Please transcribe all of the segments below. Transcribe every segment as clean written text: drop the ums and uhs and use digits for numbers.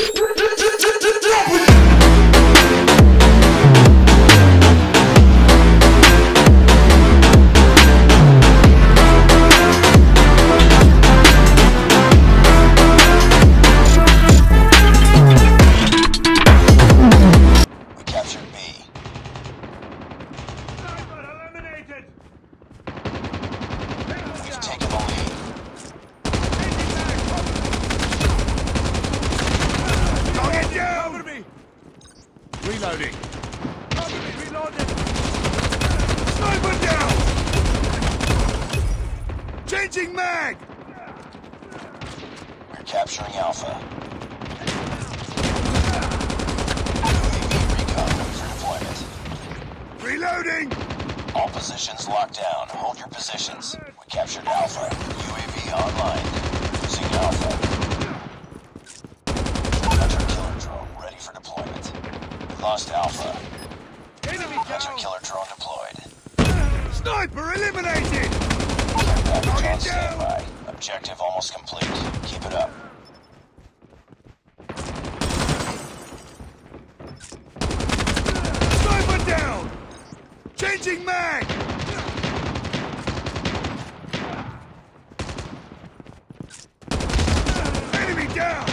Reloading. Reloading. Sniper down. Changing mag. We're capturing Alpha. UAV recon for deployment. Reloading. All positions locked down. Hold your positions. We captured Alpha. UAV online. Losing Alpha. Hunter killer drone ready for deployment. We lost Alpha. Enemy Hunter down. killer drone deployed. Sniper eliminated. Care package on Target standby. Objective almost complete. Keep it up. Sniper down. Changing mag. Enemy down.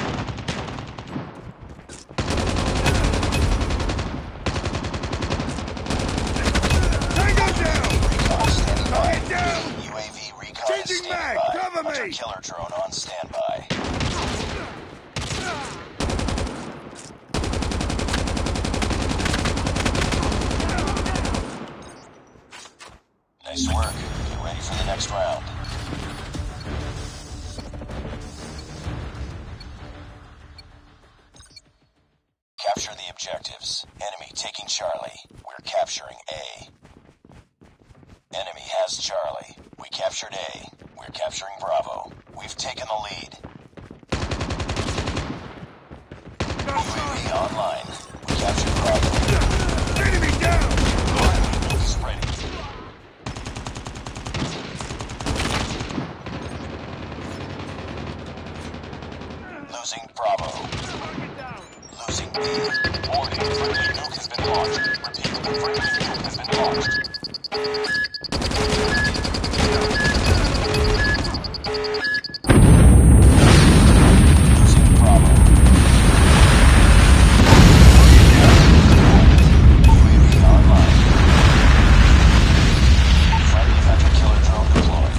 Tango down. Recon standing by. Target down. UAV recon is Changing standing mag. by. Cover Hunter me. killer drone on standby. Nice work. Get ready for the next round. Capture the objectives. Enemy taking Charlie. We're capturing A. Enemy has Charlie. We captured A. We're capturing Bravo. We've taken the lead. UAV online. We captured Bravo. Enemy down. Nuke is ready. Losing Bravo. Losing D. Warning, friendly nuke has been launched. Repeat, friendly nuke has been launched. Losing Bravo. UAV online. Friendly hunter killer drone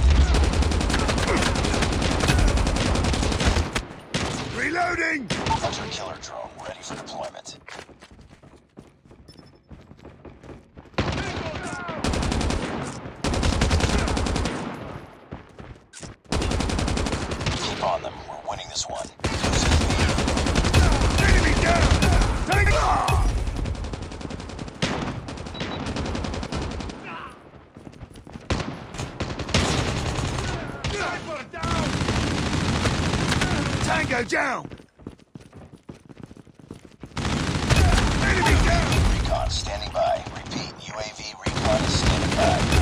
deployed. Reloading. Hunter killer drone ready for deployment. Keep on them. We're winning this one. Enemy down. Tango. Sniper down. Tango down. Enemy down. Recon standing by. Repeat, UAV recon is standing by.